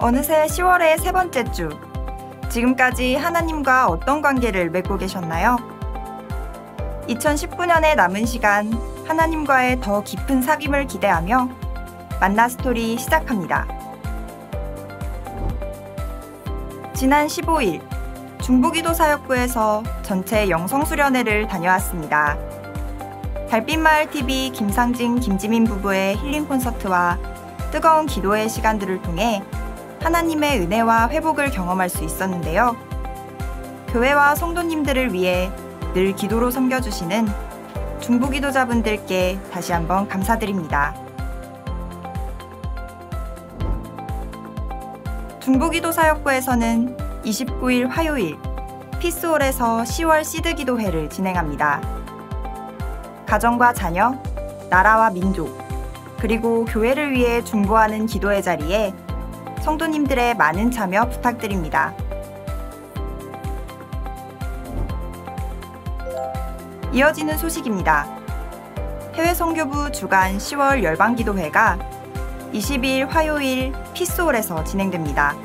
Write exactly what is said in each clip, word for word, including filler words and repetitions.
어느새 시월의 세 번째 주. 지금까지 하나님과 어떤 관계를 맺고 계셨나요? 이천십구 년의 남은 시간, 하나님과의 더 깊은 사귐을 기대하며 만나 스토리 시작합니다. 지난 십오 일, 중부기도사역부에서 전체 영성수련회를 다녀왔습니다. 달빛마을티비 김상진, 김지민 부부의 힐링 콘서트와 뜨거운 기도의 시간들을 통해 하나님의 은혜와 회복을 경험할 수 있었는데요. 교회와 성도님들을 위해 늘 기도로 섬겨주시는 중부기도자분들께 다시 한번 감사드립니다. 중부기도사역부에서는 이십구 일 화요일 피스홀에서 시월 시드기도회를 진행합니다. 가정과 자녀, 나라와 민족, 그리고 교회를 위해 중보하는 기도의 자리에 성도님들의 많은 참여 부탁드립니다. 이어지는 소식입니다. 해외 선교부 주간 시월 열방기도회가 이십 일 화요일 피스홀에서 진행됩니다.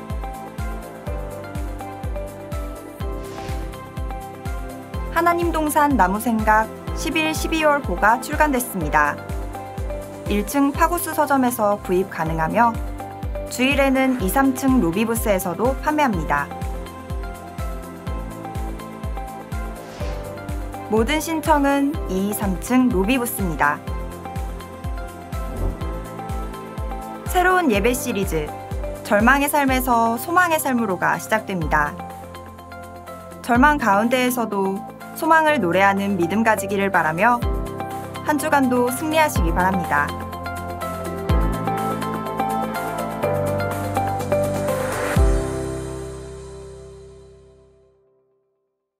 하나님 동산 나무생각 십일, 십이월 호가 출간됐습니다. 일 층 파구스 서점에서 구입 가능하며 주일에는 이, 삼 층 로비부스에서도 판매합니다. 모든 신청은 이, 삼 층 로비부스입니다. 새로운 예배 시리즈 절망의 삶에서 소망의 삶으로가 시작됩니다. 절망 가운데에서도 소망을 노래하는 믿음 가지기를 바라며 한 주간도 승리하시기 바랍니다.